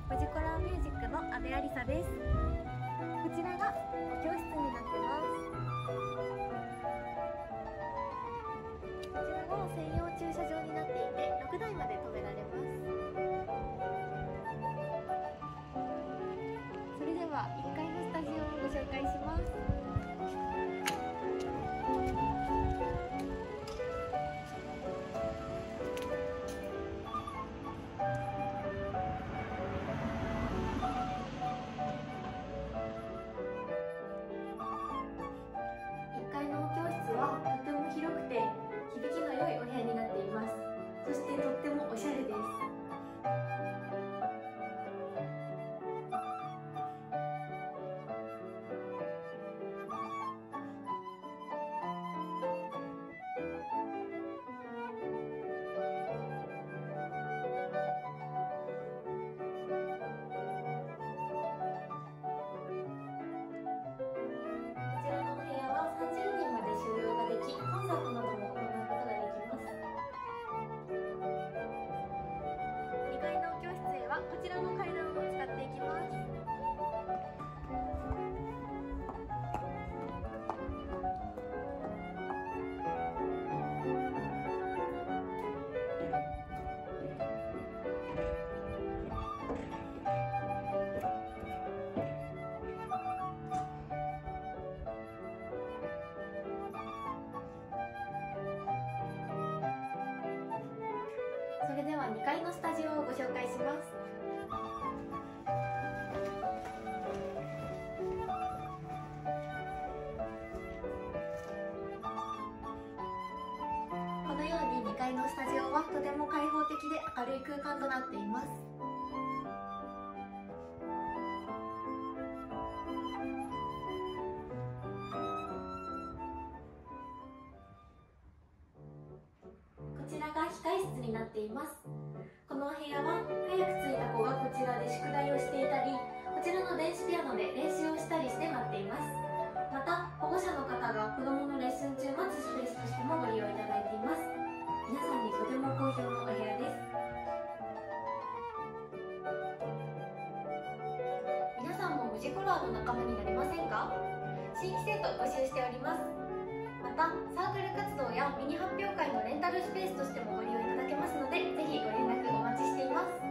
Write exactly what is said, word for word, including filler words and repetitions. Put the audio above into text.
ムジコラミュージックの阿部ありさです。こちらが教室になってます。こちらが専用駐車場になっていてろくだいまで止められます。それではいっかいのスタジオをご紹介します。はとても広くて響きの良いお部屋になっています。そしてとってもおしゃれです。こちらのお部屋はさんじゅうにんまで収容ができ、コンサートなども行うことができます。にかいの教室へはこちらの階段を使っていきます。それではにかいのスタジオをご紹介します。このようににかいのスタジオはとても開放的で明るい空間となっています。こちらが控室になっています。このお部屋は早く着いた子がこちらで宿題をしていたり、こちらの電子ピアノで練習をしたりして待っています。また保護者の方が子どものレッスン中待つスペースとしてもご利用いただいています。皆さんにとても好評のお部屋です。皆さんもムジコラーの仲間になりませんか？新規生徒を募集しております。またサークル活動やミニ発表会のレンタルスペースとしてもご利用いただけますので、ぜひご連絡お待ちしています。